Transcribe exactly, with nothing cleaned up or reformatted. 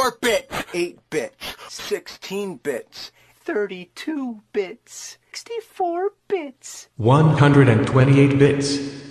sixty-four bits, eight bits, sixteen bits, thirty-two bits, sixty-four bits, one hundred twenty-eight bits.